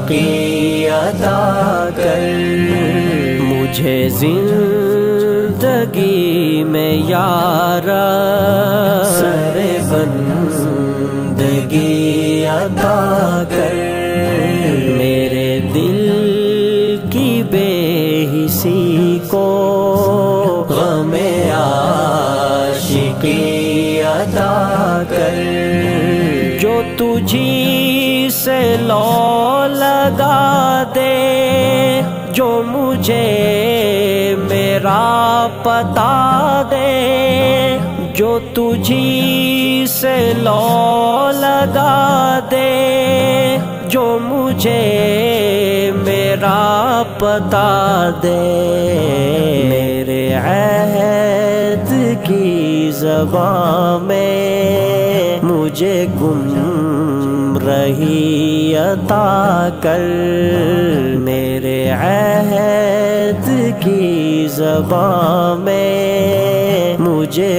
عاشقی عطا کر، مجھے زندگی میں یارا سر بندگی عطا کر، میرے دل کی بے حسی کو غم عاشقی عطا کر، جو تجھی سے لو لگا دے، جو مجھے میرا پتا دے، جو تجھی سے لو لگا دے، جو مجھے میرا پتا دے، میرے عہد کی زبان میں مجھے گمراہی عطا کر، میرے عہد کی زبان میں مجھے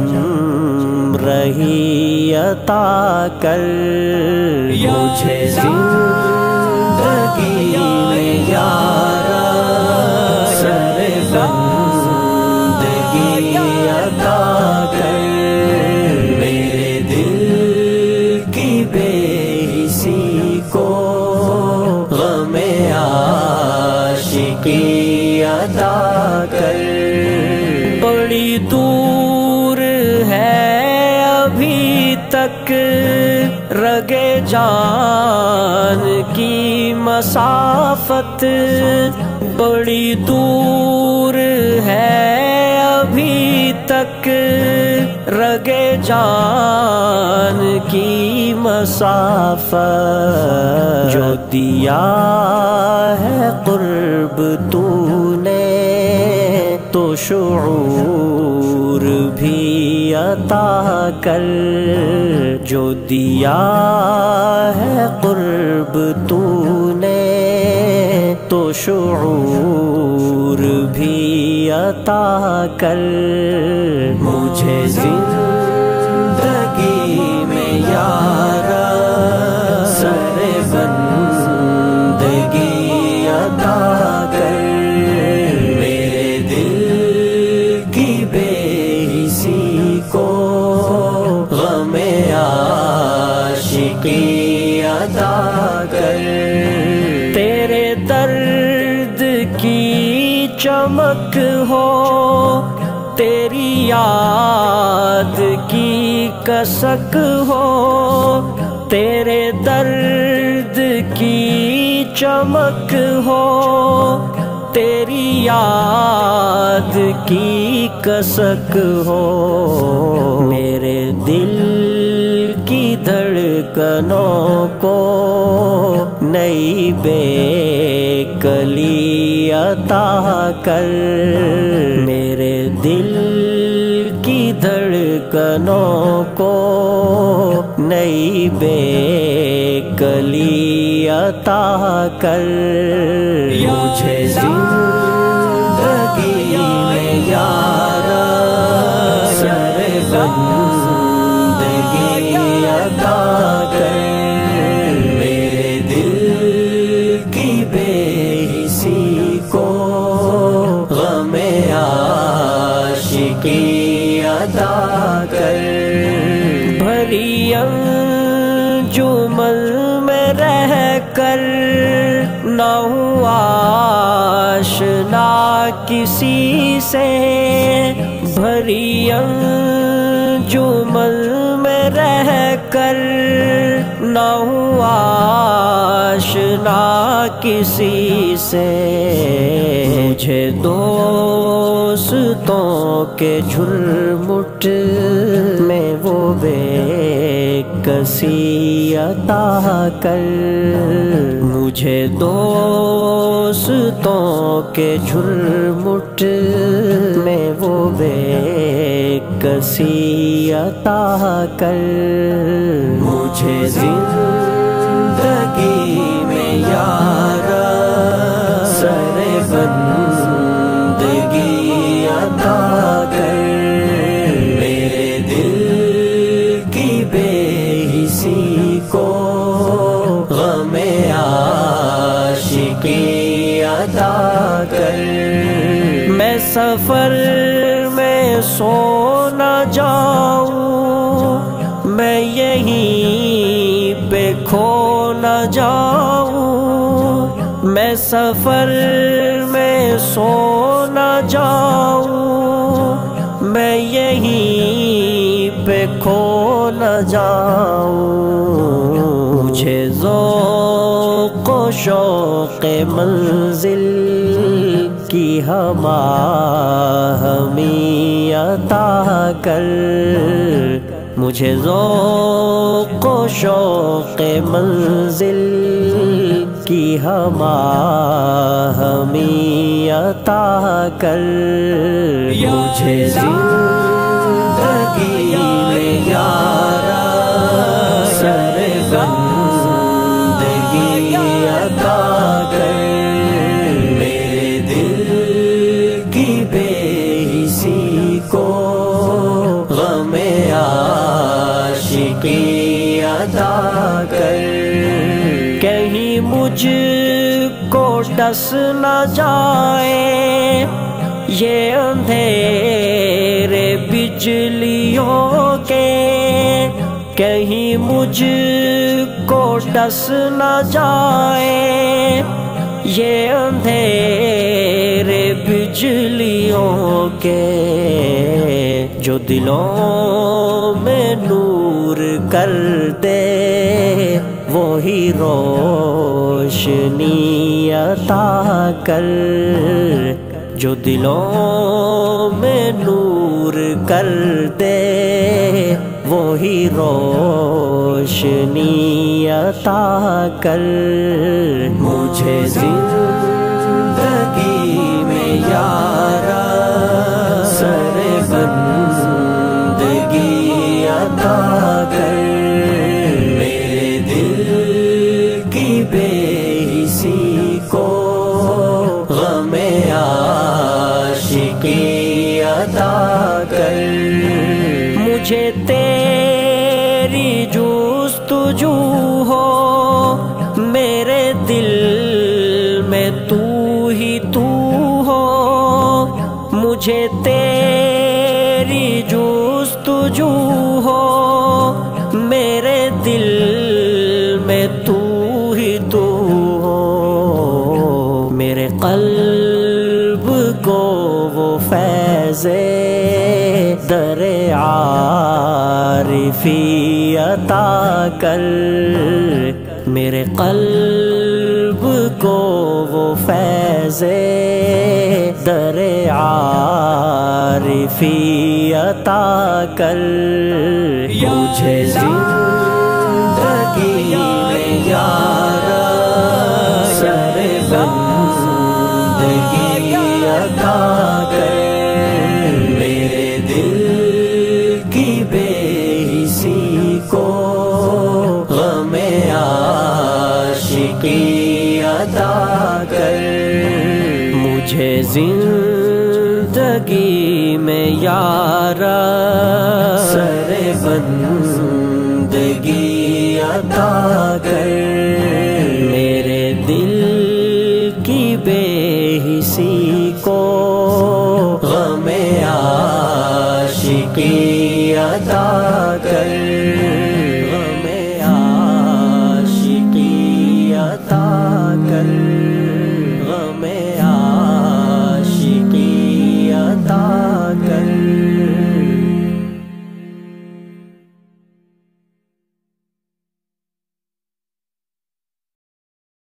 گمراہی عطا کر، مجھے زندگی میں یارا سر بندگی عطا کر، میرے دل کی بے حسی کو غم عاشقی عطا کر، بڑی دور ہے ابھی تک رگے جان کی مسافت، بڑی دور ہے ابھی تک رگے جان کی مسافت، جو دیا ہے قرب تو نے تو شعور بھی عطا کر، جو دیا ہے قرب تو نے تو شعور بھی عطا کر، مجھے زندگی میں یارا سر بندگی عطا کر، میرے دل کی بے حسی کو غم عاشقی عطا کر، تیرے درد کی چمک ہو، تیری یاد کی کسک ہو، تیرے درد کی چمک ہو، تیری یاد کی کسک ہو، میرے دل کی دھڑکنوں کو نئی بے کلی عطا کر، میرے دل کی دھڑکنوں کو نئی بے کلی عطا کر، مجھے زندگی میں یارا سر بندگی عطا کر، میرے دل کی بے حسی کو غم عاشقی عطا کر، بھری انجمن میں رہ کر نہ ہوا آشنا کسی سے، بھری انجمن میں رہ کر نہ ہوا آشنا کسی سے، مجھے دوستوں کے جھرمٹ میں وہ بے کسی عطا کر، مجھے دوستوں کے جھرمٹ میں وہ بے کسی عطا کر، مجھے زندگی میں یارا سر بندگی عطا کر، میرے دل کی بے حسی کو غم عطا کر، میں سفر میں سو نہ جاؤں، میں یہیں پہ کھو نہ جاؤں، میں سفر میں سو نہ جاؤں، میں یہیں پہ کھو نہ جاؤں، مجھے ذوق و شوق منزل کی ہمیں عطا کر، مجھے ذوق و شوق منزل کی ہمیں عطا کر، مجھے زندگی میں یارا سر بندگی عطا کر، میرے دل کی بے حسی کو غم عاشقی عطا کر، کہیں مجھ کو ڈس نہ جائے یہ اندھیرے بجلیوں کے، کہیں مجھ کو ڈس نہ جائے یہ اندھیرے بجلیوں کے، جو دلوں میں نور کر دے وہی روشنی عطا کر، جو دلوں میں نور کر دے وہی روشنی عطا کر، مجھے زندگی میں یارا سر بندگی عطا کر، میرے دل کی بے حسی کو غم عاشقی عطا کر، مجھے تیری جستجو ہو میرے دل میں تو ہی تو ہو، مجھے تیری جستجو ہو میرے دل میں تو ہی تو ہو، میرے قلب کو وہ فیض در عارفی عطا کر، میرے قلب کو وہ فیض در عارفی عطا کر، مجھے زندگی میں یارا سر بندگی عطا کر، میرے دل کی بے حسی کو غم عاشقی عطا کر، مجھے زندگی میں یارا سر بندگی عطا کر، میرے دل کی بے حسی کو غم عاشقی عطا کر، غم عاشقی عطا کر۔